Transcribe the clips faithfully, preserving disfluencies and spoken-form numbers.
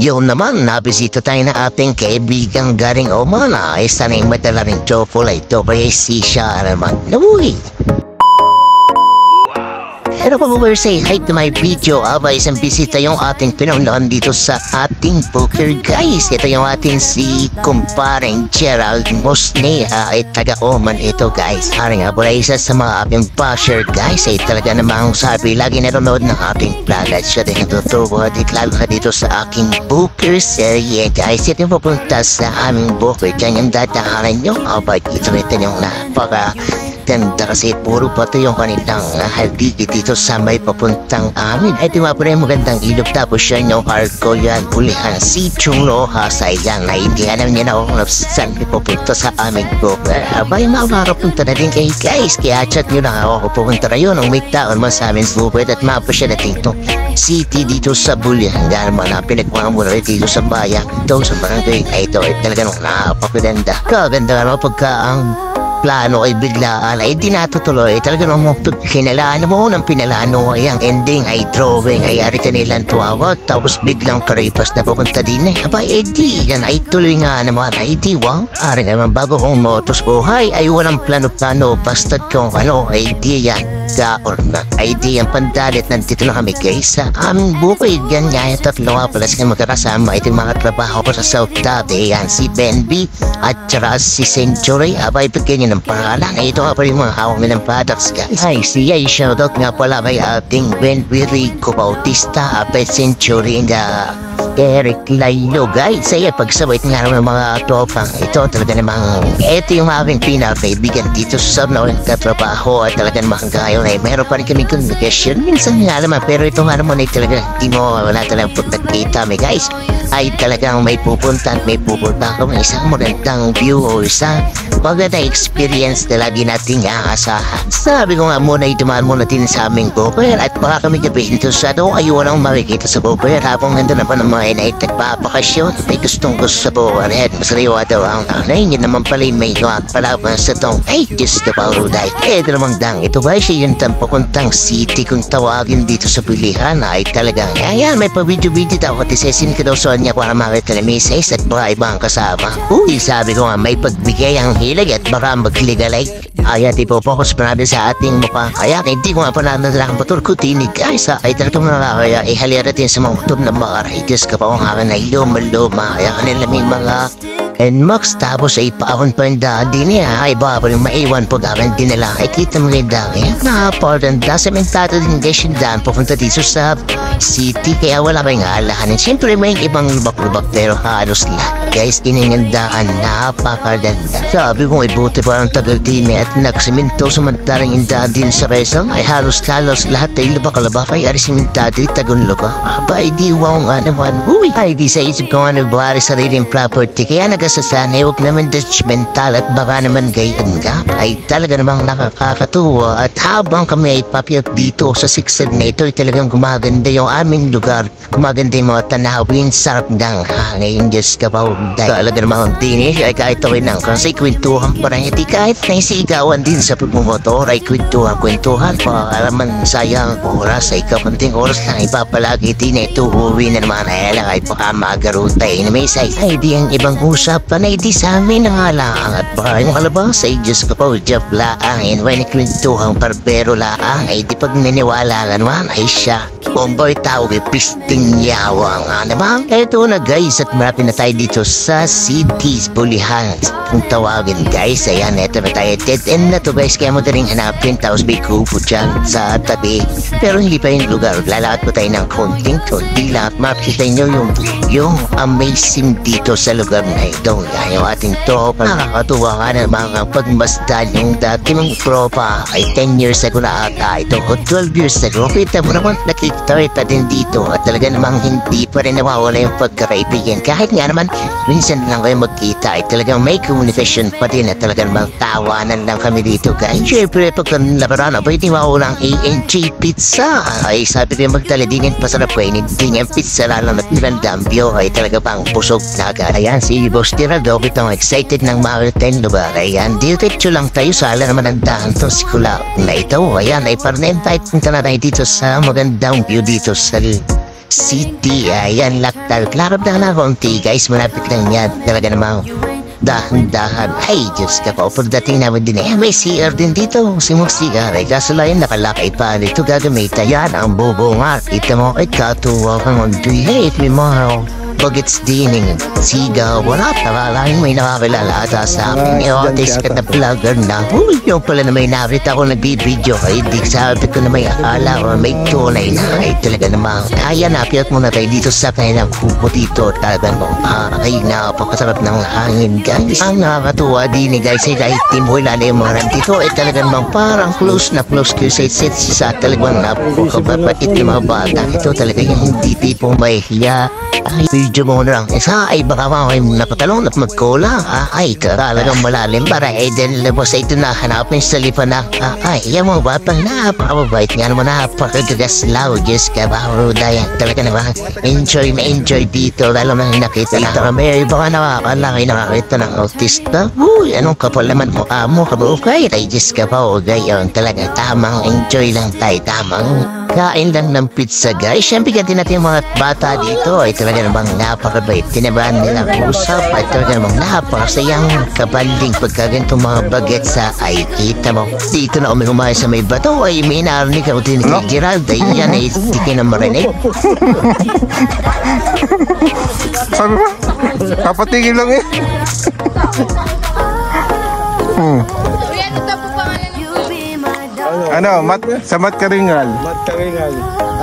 Yun naman, nabisita tayo na ating kaibigang garing Oman. Ay sanay madala rin chocolate. Ito kaya si siya naman. Nabuhi! Pero kung we're say hi to my video, aba isang bisita yung ating pinundahan dito sa ating poker guys. Ito yung ating si kumpareng Gerald Mosneha ay taga-Oman ito guys. Hari nga pala isa sa mga ating basher guys ay talaga namang sabi lagi nanonood ng ating vlog at siya din natutuwa at lalo na dito sa aking poker serye guys. Ito yung pupunta sa aming poker dyan yung dadahanan nyo. Aba ito ito yung napaka ganda kasi puro pa ito yung kanilang uh, haligi dito sa may papuntang amin. Ito nga po rin magandang ilog tapos siya yung hardcore yan ulihan si Chunglo Hasay yan na hindi alam niya na kung saan pupunta sa aming poker. Abay makakapunta na din kayo guys kaya chat nyo na ako pupunta na yun ang may taon man sa aming poker at mapa siya natin itong city dito sa Bulihan dahil mga pinagmang muna rin dito sa bayan ito sa barangay ay ito ay talaga nung napakaganda. Kaganda nga pagka ang plano ay biglaan ay di natutuloy talaga nung kinalaan mo ng pinalano ay ang ending ay drawing ay ari kanilang tuwawag tapos biglang karipas na pupunta din eh abay eh di yan ay tuloy nga naman ay di wow ari naman bago kong motos buhay ay walang plano-plano basta't kung ano ay di yan kaor na ay di yan pandalit nandito na kami guys sa aming bukid yan nga yung tatlo nga pala sa magkakasama itong mga trabaho ko sa South Dati yan si Benby at saka si Century abay pagkanyan ng pangalan ay ito nga pa rin mga hawak nilang products guys ay siya ay shoutout nga pala kay ating Benby Rico Bautista Apet Century and uh, Eric Lailo guys ay pagsabay nga naman ng mga tropang ito talaga namang ito yung aking pinakaibigan dito sa na ulang katrabaho at talaga namang ngayon ay meron pa rin kami communication minsan nga naman pero ito nga naman ay talaga hindi mo wala talagang pagkakita may guys ay talagang may pupunta at may pupunta kung isang magandang view o isang magandang experience na lagi nating aasahan. Sabi ko nga muna itumaan muna din sa aming poker at baka kami gabihin ito sa ito ay walang makikita sa poker habang nandun na pa ng mga inay nagpapakasyon may gustong gusto sa poker at masariwa daw ang nanay niya naman pala may luwag palaban sa tong ay Diyos na pauruday. Eh namang dang ito ba siya yung tampakuntang city kung tawagin dito sa Bulihan ay talagang ayan may pa-video-video daw at isesin ka daw sa niya para makita na misis at baka ibang kasama. Uy sabi ko nga may pagbigay ang hilag at baka magligalay. Kaya ipopokus pa natin sa ating mukha. Kaya hindi ko nga pa nanadalang motor ko tinig guys ha. Ay talagang nakakaya ihalira din sa mga motor na mga riders ka pa kung akin ay luma-luma. Kaya kanila may mga and max tapos ay paahon pa yung daan din niya ay baka pa rin maiwan po gawin din nila ay kita mo yung daan eh na-important da sementado din guys yung daan pupunta dito sa city kaya wala kayong alahanin siyempre may ibang lubak-lubak pero halos lahat guys iningandaan napakaganda sabi kong ibuti pa ang tagal din eh at nagsiminto samantarang yung daan din sa resang ay halos halos lahat ay lubak-lubak ay arisimintado yung tagun lupa aba ay di wow nga naman uy ay di sa isip ko nga nagbari sariling property kaya nag sa sanay huwag naman judgmental at baka naman gayon ka ay talaga namang nakakatuwa at habang kami ay papiyat dito sa siksad na ito ay talagang gumaganda yung aming lugar gumaganda yung mga tanawin sarap ng hangin Diyos ka pa talaga namang dinis ay kahit awin ng kasi kwentuhan pa rin hindi kahit naisigawan din sa pagmumotor ay kwentuhan kwentuhan pa alaman sayang oras ay kapanting oras na ipapalagi din ito uwi na naman ay alang ay baka magarutay na may say ay di ang ibang usap panay di sa amin ang halang at baka yung kalabas ay Diyos ko po Jeff laang and when ikwentuhang barbero laang ay di pag naniwala naman ay siya bomboy tawag ay pisting yawang nga naman eto na guys at marami na tayo dito sa cities Bulihan kung tawagin guys ayan eto na tayo dead end na to guys kaya mo na rin hanapin tapos may kupo dyan sa tabi pero hindi pa yung lugar lalakad po tayo ng konting konti lang at makikita nyo yung yung amazing dito sa lugar na ito yan yung ating tropa nakakatuwa nga na mga pagmasdan yung dati mong tropa ay ten years ago na ata ito o twelve years ago kita mo naman nakikita din dito at talaga namang hindi pa rin nawawala yung pagkakaibigan kahit nga naman minsan lang kayo magkita ay talagang may communication pa din at talaga namang tawanan lang kami dito guys syempre pag labaran abay di mawala ang A N J Pizza ay sabi ko yung magdala din yung pasarap ko hindi yung pizza lang at nirandambyo ay talaga pang busog na agad ayan si Boss Tirado kitang excited ng Maritime lugar ayan diretso lang tayo sa ala naman ang daan to si Kulao na ito ayan ay parang invite punta na tayo dito sa magandang view dito sa City. Ayan, laktal. Lakad na na konti guys, malapit lang yan. Talaga namang dahan-dahan. Ay, Diyos ka po. Pagdating namin din eh, may C R din dito. Simuksigar ay kaso lang nakalakay pa. Ito gagamitan yan ang bubungat. Ito mo ay katuwa kang mag-duhate may mahal. Bagets dining, sigaw, wala talagang may nakakilala ata sa akin. Eotis ka na vlogger na. Uy, yung pala na may nakita ko nagbibideo. Ay, di sabi ko na may akala o may tunay na. Ay, talaga namang. Kaya napiat muna tayo dito sa kanilang kupo dito. Talagang ah, ay napakasarap ng hangin guys. Ang nakakatuwa din eh guys ay kahit timula na yung mga dito ay talagang namang parang close na close ko sa set sa talagang napakababait yung mga bata. Ito talaga yung hindi tipong may hiya. Ay, video mo na lang. Isa ay baka mamay napatalong at magkulang. Ah, ay, talagang malalim para ay din labos ay ito na hanapin sa lipa na. Ah, ay, yan mo ba? Pang napakababait nga naman napakagagas lao. Diyos ka ba? Rudayan. Talaga naman. Enjoy na enjoy dito. Lalo na nakita dito kami. Baka nakakalaki nakakita ng autista. Uy, anong kapal naman mo? Amo ka ba? Okay, ay Diyos ka ba? O gayon. Talaga tamang enjoy lang tayo. Tamang kain lang ng pizza guys. Siyempre ganti natin yung mga bata dito ay talaga namang napakabait. Tinabahan nilang usap ay talaga namang napakasayang kabanding pagka ganitong mga bagets sa ay kita mo. Dito na kami kumain sa may bato ay may narinig ako din kay Gerald ay yan ay hindi ka na marinig. Sabi ba? Kapatingin lang eh. Hmm. Ano, mat, sa mat karingal. Mat karingal.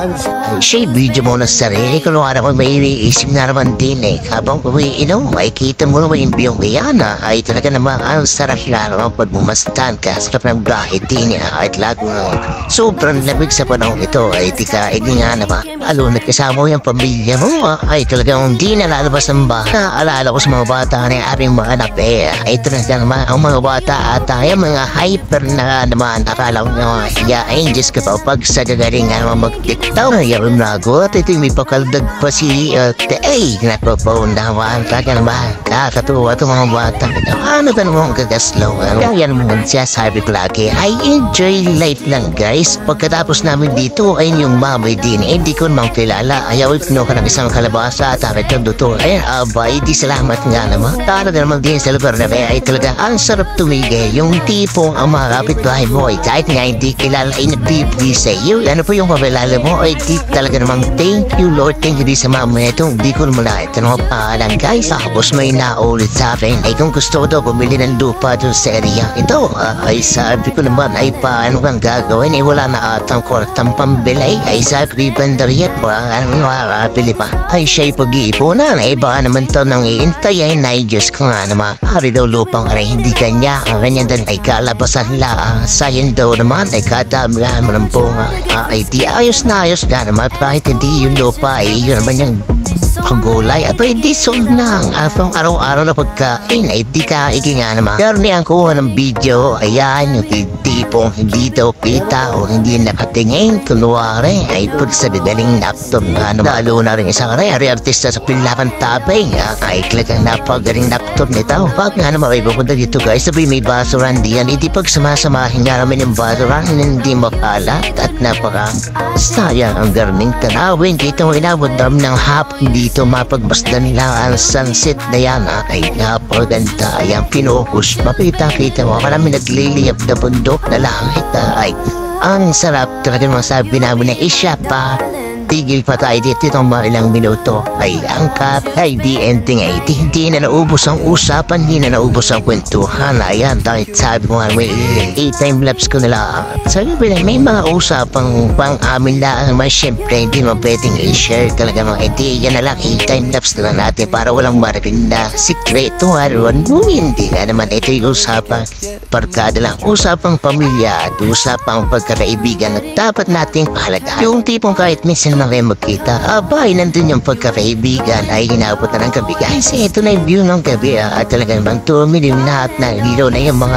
Siya video mo na sarili ko nung araw may iniisip na naman din eh. Habang umiinom ay kita mo naman yung biyong Guyana ay talaga naman ang sarap na naman pag bumastan ka sa ng brahe din niya at lago sobrang lamig sa panahon ito ay tika hindi nga naman alo na kasama mo yung pamilya mo ay talagang hindi nalalabas ng bahay. Naalala ko sa mga bata na yung aming mga anak eh ay talaga naman ang mga bata at ay mga hyper na naman akala ko naman hiyain Diyos ka pa pag sa gagaling nga naman mag-tiktok ay yung nagot ito yung may pakaldag pa si uh, ay napapaundawan talaga naman nakakatuwa itong mga bata ano ba naman gagaslaw kaya naman siya sabi ko lagi ay enjoy life lang guys pagkatapos namin dito ay yung mamay din eh di ko namang kilala ayaw ipino ka ng isang kalabasa at akit ng duto ay abay di salamat nga naman talaga naman din sa lugar na kaya ay talaga ang sarap tumigay yung tipong ang mga kapitbahay mo ay kahit nga hindi kilala ay nagbibigay sa iyo ano po yung pabilala mo ay di talaga namang thank you Lord thank you di sa mama nito di ko naman na ito naman paalam guys tapos may naulit sa akin ay kung gusto ko daw bumili ng lupa doon sa area ito uh, ay sabi ko naman ay paano kang gagawin ay wala na atang kwartang pambilay ay sabi ko bandariya po ang makakapili pa ay siya'y pag-iipunan ay baka naman to nang iintay ay na Diyos ko nga naman hari daw lupang aray hindi kanya ang ganyan din ay kalabasan lang sayin daw naman ay kadamihan mo ng bunga uh, ay di ayos na ayos na naman kahit hindi yung lupa ay yun naman yung pagulay at ay di sold na ang atong araw-araw na pagkain ay di ka nga naman karni ang kuha ng video ayan yung tipong hindi daw kita o hindi nakatingin kunwari ay put sa didaling laptop na ano lalo na rin isang aray ari artista sa pilapan taping ay click ang napagaling laptop nito pag nga naman ay pupunta dito guys sabi may basuran diyan hindi pag sumasamahin nga naman yung basuran hindi makalat at napaka sayang ang garning tanawin dito mo inabot dam ng hapon dito mapagbasdan nila ang sunset na yan ay napaganda ay ang pinukus makita-kita mo marami nagliliyap na bundok na langit ay ang sarap talaga masabi namin na isya pa tigil pa tayo dito itong mga ilang minuto ay angkat ay di ending ay di, hindi na naubos ang usapan hindi na naubos ang kwentuhan ayan dahil sabi mo nga may i-timelapse ko nila sabi ko na may mga usapang pang amin lang naman syempre hindi mo pwedeng i-share talaga mga ideya na lang i-timelapse na lang natin para walang marinig na sikreto haruan mo hindi na naman ito yung usapang parkada lang usapang pamilya at usapang pagkakaibigan na dapat nating pahalaga yung tipong kahit minsan na kayo magkita abay nandun yung pagkakaibigan ay hinabot na ng gabi guys ito na yung view ng gabi ah, at talagang bang tumilim lahat na ilaw na yung mga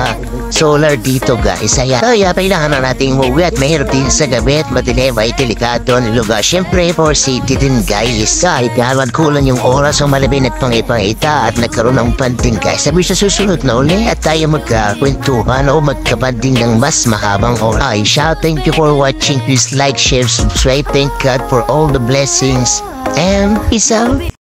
solar dito guys. Kaya, kaya kailangan na nating umuwi at mahirap din sa gabi at madilim ay delikado ang lugar. Siyempre for safety din guys. Kahit naman kulang yung oras o malabing at pangipangita at nagkaroon ng panding guys. Sabi sa susunod na uli at tayo magkakwentuhan o magkabanding ng mas mahabang oras. Ay, shout thank you for watching. Please like, share, subscribe. Thank God for all the blessings and peace out.